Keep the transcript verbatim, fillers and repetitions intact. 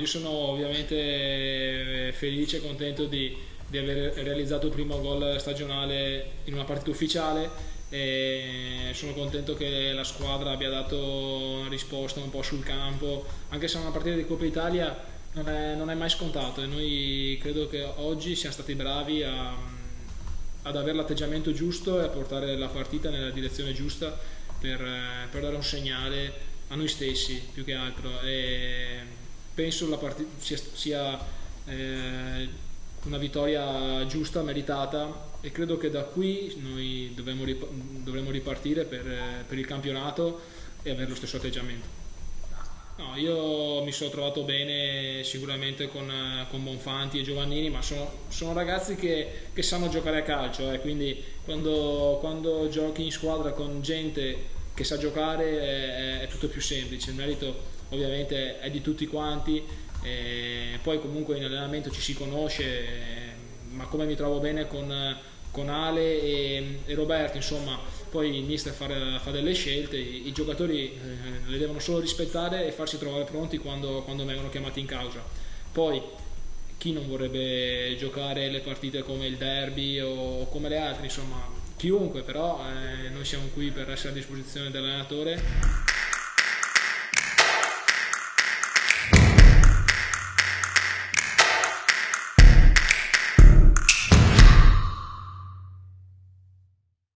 sono ovviamente felice e contento di, di aver realizzato il primo gol stagionale in una partita ufficiale e sono contento che la squadra abbia dato una risposta un po' sul campo, anche se una partita di Coppa Italia non è, non è mai scontato e noi credo che oggi siamo stati bravi a, ad avere l'atteggiamento giusto e a portare la partita nella direzione giusta per, per dare un segnale a noi stessi più che altro e penso la partita sia, sia eh, una vittoria giusta, meritata e credo che da qui noi dovremmo, rip dovremmo ripartire per, per il campionato e avere lo stesso atteggiamento. No, io mi sono trovato bene sicuramente con, con Bonfanti e Giovannini, ma sono, sono ragazzi che, che sanno giocare a calcio, eh, quindi quando, quando giochi in squadra con gente che sa giocare è, è tutto più semplice, il merito ovviamente è di tutti quanti, e poi comunque in allenamento ci si conosce, ma come mi trovo bene con, con Ale e, e Roberto, insomma, poi il mister fa, fa delle scelte, i, i giocatori eh, le devono solo rispettare e farsi trovare pronti quando, quando vengono chiamati in causa. Poi chi non vorrebbe giocare le partite come il derby o come le altre, insomma chiunque, però eh, noi siamo qui per essere a disposizione dell'allenatore